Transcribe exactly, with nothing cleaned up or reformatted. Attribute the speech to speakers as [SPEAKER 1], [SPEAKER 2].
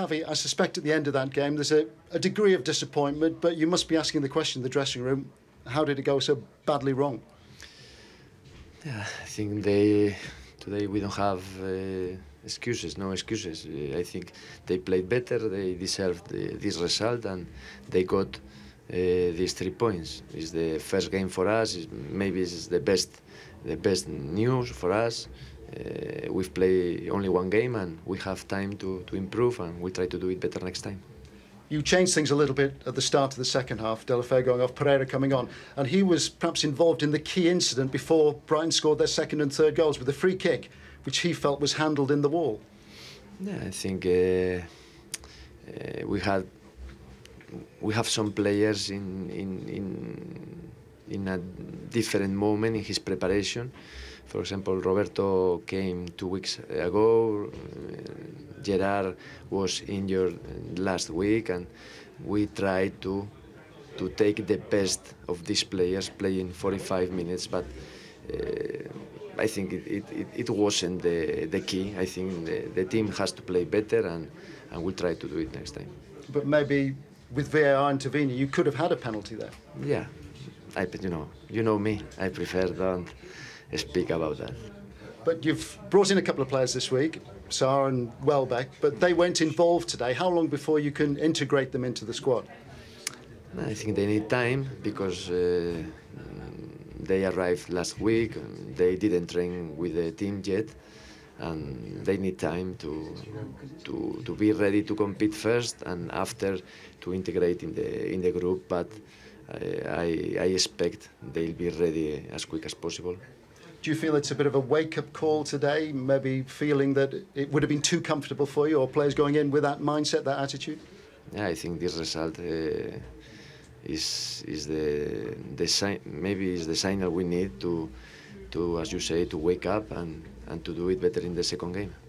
[SPEAKER 1] Javi, I suspect at the end of that game there's a, a degree of disappointment, but you must be asking the question in the dressing room, how did it go so badly wrong?
[SPEAKER 2] Yeah, I think they today we don't have uh, excuses, no excuses. Uh, I think they played better, they deserved the, this result, and they got uh, these three points. It's the first game for us. It's, maybe it's the best, the best news for us. Uh, we've played only one game, and we have time to to improve, and we try to do it better next time.
[SPEAKER 1] You changed things a little bit at the start of the second half, Deulofeu going off, Pereira coming on, and he was perhaps involved in the key incident before Brighton scored their second and third goals with a free kick, which he felt was handled in the wall.
[SPEAKER 2] Yeah, I think uh, uh, we had we have some players in in in in a different moment in his preparation. For example, Roberto came two weeks ago. Uh, Gerard was injured last week, and we tried to to take the best of these players playing forty-five minutes. But uh, I think it, it, it wasn't the the key. I think the, the team has to play better, and and we'll try to do it next time.
[SPEAKER 1] But maybe with V A R intervening, you could have had a penalty there.
[SPEAKER 2] Yeah, I you know you know me. I prefer don't speak about that.
[SPEAKER 1] But you've brought in a couple of players this week, Sarr and Welbeck, but they weren't involved today. How long before you can integrate them into the squad?
[SPEAKER 2] I think they need time because uh, they arrived last week. They didn't train with the team yet, and they need time to to to be ready to compete first, and after to integrate in the in the group. But I I, I expect they'll be ready as quick as possible.
[SPEAKER 1] Do you feel it's a bit of a wake-up call today, maybe feeling that it would have been too comfortable for you, or players going in with that mindset, that attitude?
[SPEAKER 2] Yeah, I think this result uh, is is the the sign. Maybe is the signal we need to to, as you say, to wake up and and to do it better in the second game.